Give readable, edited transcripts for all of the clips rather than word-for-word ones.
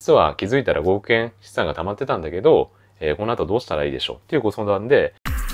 実は気づいたら5億円資産が溜まってたんだけど、この後どうしたらいいでしょうっていうご相談で、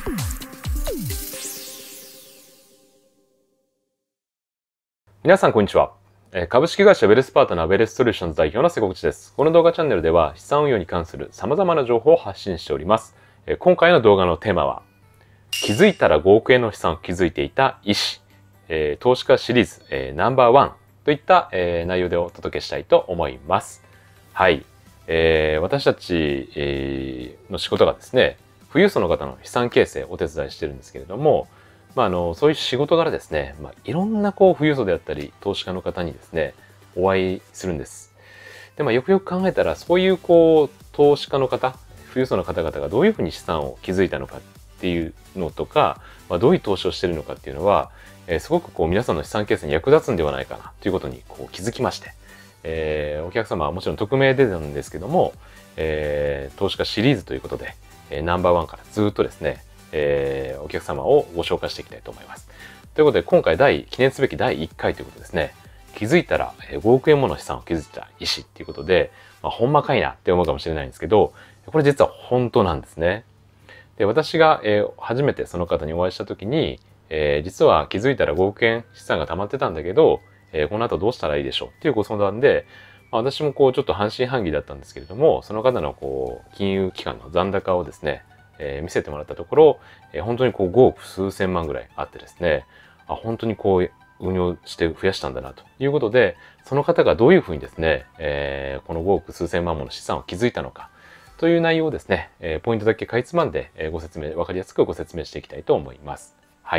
皆さんこんにちは。株式会社ウェルスパートナーウェルスソリューションズ代表の瀬古口です。この動画チャンネルでは資産運用に関する様々な情報を発信しております。今回の動画のテーマは、気づいたら5億円の資産を築いていた医師、投資家シリーズ、ナンバーワンといった、内容でお届けしたいと思います。はい。私たち、の仕事がですね、富裕層の方の資産形成をお手伝いしてるんですけれども、そういう仕事柄ですね、いろんな富裕層であったり、投資家の方にですね、お会いするんです。で、よくよく考えたら、そういう投資家の方、富裕層の方々がどういうふうに資産を築いたのかっていうのとか、どういう投資をしているのかっていうのは、すごく皆さんの資産形成に役立つんではないかなということに気づきまして、お客様はもちろん匿名でなんですけども、投資家シリーズということで、ナンバーワンからずっとですね、お客様をご紹介していきたいと思います。ということで、今回記念すべき第1回ということですね。気づいたら5億円もの資産を築いた医師っていうことで、ほんまかいなって思うかもしれないんですけど、これ実は本当なんですね。で、私が初めてその方にお会いしたときに、実は気づいたら5億円資産が溜まってたんだけど、この後どうしたらいいでしょうっていうご相談で、私もちょっと半信半疑だったんですけれども、その方の金融機関の残高をですね、見せてもらったところ、本当に5億数千万ぐらいあってですね、本当に運用して増やしたんだなということで、その方がどういうふうにですね、この5億数千万もの資産を築いたのかという内容をですね、ポイントだけかいつまんでわかりやすくご説明していきたいと思います。はい。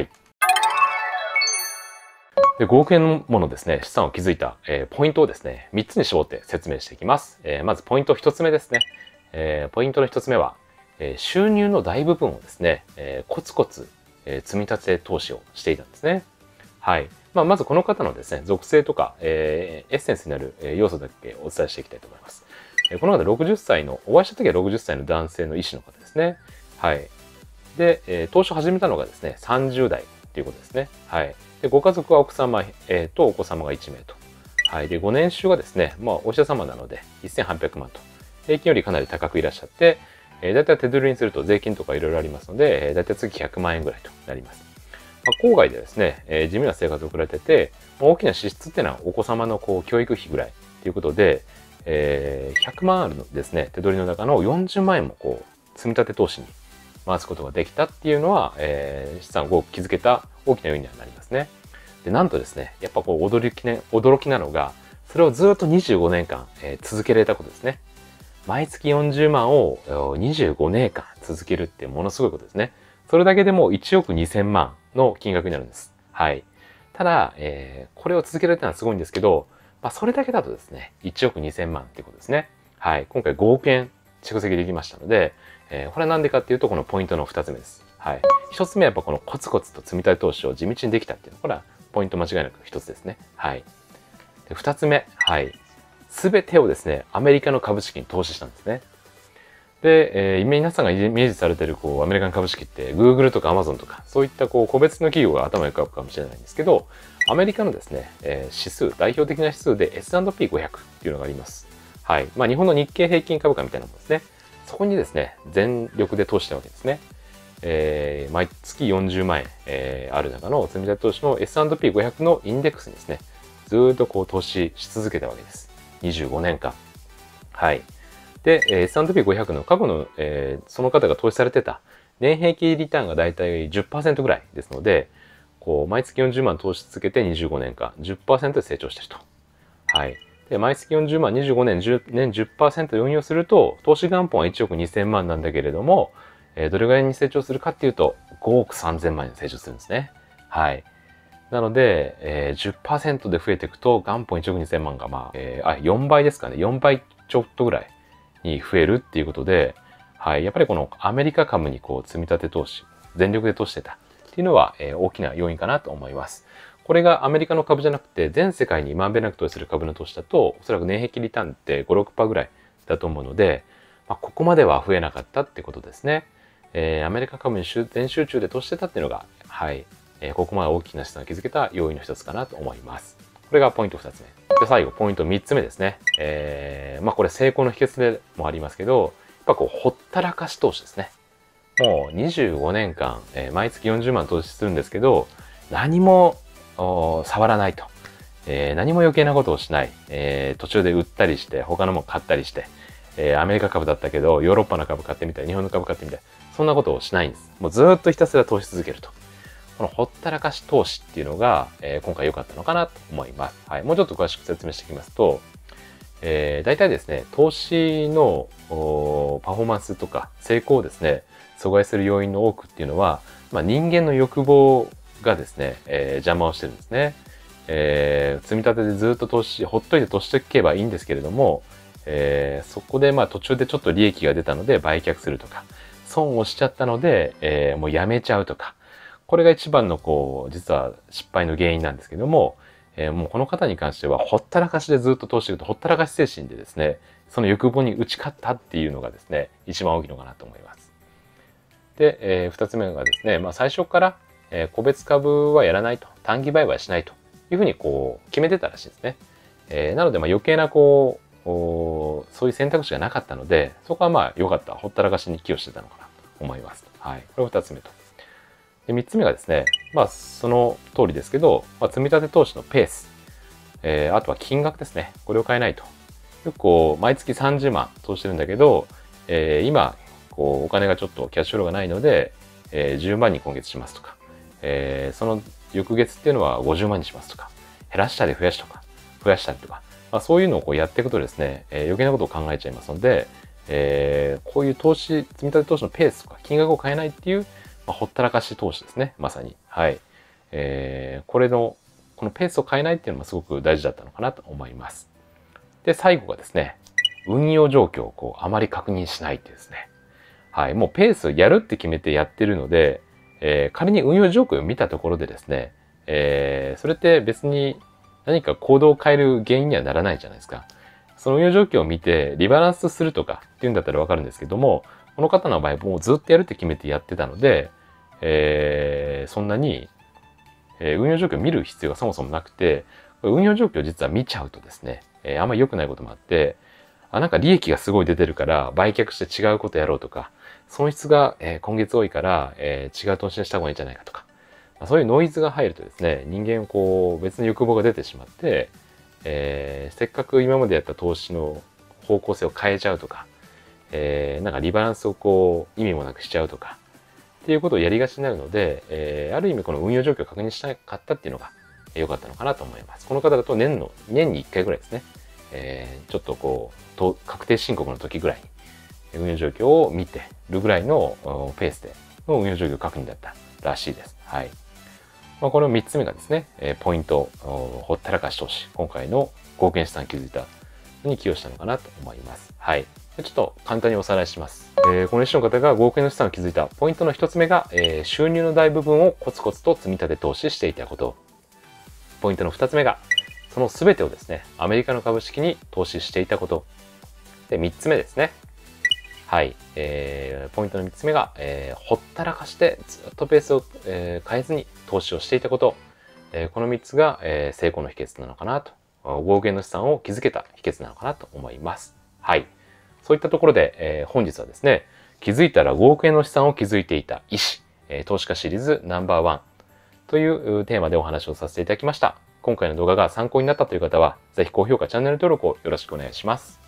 で、5億円ものですね、資産を築いた、ポイントをですね、3つに絞って説明していきます。まずポイント1つ目ですね。ポイントの1つ目は、収入の大部分をですね、コツコツ、積み立て投資をしていたんですね。はい。まずこの方のですね、属性とか、エッセンスになる要素だけお伝えしていきたいと思います。この方60歳の、お会いした時は60歳の男性の医師の方ですね。はい。で、投資を始めたのがですね、30代ということですね。はい。で、ご家族は奥様、とお子様が1名と。はい。で、ご年収がですね、お医者様なので1800万と。平均よりかなり高くいらっしゃって、だいたい手取りにすると税金とかいろいろありますので、だいたい月100万円ぐらいとなります。郊外でですね、地味な生活を送られてて、大きな支出っていうのはお子様の教育費ぐらいということで、100万あるのですね、手取りの中の40万円も積み立て投資に回すことができたっていうのは、資産を5億築けた大きな要因にはなりますね。で、なんとですね、やっぱ驚きなのが、それをずっと25年間、続けられたことですね。毎月40万を25年間続けるってものすごいことですね。それだけでも1億2000万の金額になるんです。はい。ただ、これを続けられたのはすごいんですけど、それだけだとですね、1億2000万っていうことですね。はい。今回5億円蓄積できましたので、これはなんでかっていうと、このポイントの2つ目です。はい。1つ目はやっぱこのコツコツと積み立て投資を地道にできたっていうのは、これはポイント間違いなく1つですね。はい。で、2つ目。はい。すべてをですね、アメリカの株式に投資したんですね。で、皆さんがイメージされているアメリカの株式って、Google とか Amazon とか、そういった個別の企業が頭に浮かぶかもしれないんですけど、アメリカのですね、指数、代表的な指数で S&P500 っていうのがあります。はい。日本の日経平均株価みたいなものですね。そこにですね、全力で投資したわけですね。毎月40万円、ある中の積み立て投資の S&P500 のインデックスにですね、ずーっと投資し続けたわけです。25年間。はい。で、S&P500 の過去の、その方が投資されてた年平均リターンがだいたい 10% ぐらいですので、毎月40万投資続けて25年間、10% で成長していると。はい。で、毎月40万、25年、年 10% 運用すると、投資元本は1億2000万なんだけれども、どれぐらいに成長するかっていうと、5億3000万円に成長するんですね。はい。なので、10% で増えていくと、元本1億2000万が4倍ですかね。4倍ちょっとぐらいに増えるっていうことで、はい。やっぱりこのアメリカ株に積み立て投資、全力で投資してたっていうのは、大きな要因かなと思います。これがアメリカの株じゃなくて、全世界にまんべんなく投資する株の投資だと、おそらく年平均リターンって5、6%ぐらいだと思うので、ここまでは増えなかったってことですね。アメリカ株に全集中で投資してたっていうのが、はい。ここまで大きな資産を築けた要因の一つかなと思います。これがポイント2つ目。 で、最後、ポイント3つ目ですね。これ成功の秘訣でもありますけど、やっぱこう、ほったらかし投資ですね。もう25年間、毎月40万投資するんですけど、何も触らないと。何も余計なことをしない。途中で売ったりして、他のも買ったりして、アメリカ株だったけど、ヨーロッパの株買ってみたい、日本の株買ってみたい。そんなことをしないんです。もうずっとひたすら投資続けると。このほったらかし投資っていうのが、今回良かったのかなと思います。はい。もうちょっと詳しく説明していきますと、大体ですね、投資のパフォーマンスとか成功をですね、阻害する要因の多くっていうのは、人間の欲望がですね、邪魔をしてるんですね。積み立てでずっと投資、ほっといて投資していけばいいんですけれども、そこで途中でちょっと利益が出たので売却するとか、損をしちゃったので、もうやめちゃうとか、これが一番の実は失敗の原因なんですけども、もうこの方に関してはほったらかしでずっと投資すると、ほったらかし精神でですね、その欲望に打ち勝ったっていうのがですね、一番大きいのかなと思います。で、二つ目がですね、最初から、個別株はやらないと、短期売買はしないというふうに決めてたらしいですね。なので余計なそういう選択肢がなかったので、そこは良かった。ほったらかしに寄与してたのかなと思います。はい。これが二つ目と。で、三つ目がですね、その通りですけど、積み立て投資のペース、あとは金額ですね。これを変えないと。よく毎月30万投資してるんだけど、今、お金がちょっとキャッシュフローがないので、10万に今月しますとか、その翌月っていうのは50万にしますとか、減らしたり増やしたりとか、そういうのをやっていくとですね、余計なことを考えちゃいますので、こういう積み立て投資のペースとか金額を変えないっていう、ほったらかし投資ですね。まさに。はい。このペースを変えないっていうのもすごく大事だったのかなと思います。で、最後がですね、運用状況をあまり確認しないっていうですね。はい。もうペースをやるって決めてやってるので、仮に運用状況を見たところでですね、それって別に何か行動を変える原因にはならないじゃないですか。その運用状況を見てリバランスするとかっていうんだったらわかるんですけども、この方の場合もうずっとやるって決めてやってたので、そんなに、運用状況を見る必要がそもそもなくて、運用状況を実は見ちゃうとですね、あんまり良くないこともあって、なんか利益がすごい出てるから売却して違うことやろうとか、損失が今月多いから、違う投資にした方がいいんじゃないかとか、そういうノイズが入るとですね、人間別の欲望が出てしまって、せっかく今までやった投資の方向性を変えちゃうとか、なんかリバランスを意味もなくしちゃうとか、っていうことをやりがちになるので、ある意味この運用状況を確認しなかったっていうのが良かったのかなと思います。この方だと年に1回ぐらいですね、ちょっと確定申告の時ぐらいに運用状況を見てるぐらいのペースでの運用状況確認だったらしいです。はい。この3つ目がですね、ポイント、ほったらかし投資。今回の合計資産築いたのに寄与したのかなと思います。はい。ちょっと簡単におさらいします。この一種の方が合計の資産を築いたポイントの1つ目が、収入の大部分をコツコツと積み立て投資していたこと。ポイントの2つ目が、その全てをですね、アメリカの株式に投資していたこと。で、3つ目ですね。はい。ポイントの3つ目が、ほったらかしてずっとペースを、変えずに投資をしていたこと。この3つが、成功の秘訣なのかなと。合計の資産を築けた秘訣なのかなと思います。はい。そういったところで、本日はですね、気づいたら合計の資産を築いていた医師、投資家シリーズNo.1というテーマでお話をさせていただきました。今回の動画が参考になったという方は、ぜひ高評価、チャンネル登録をよろしくお願いします。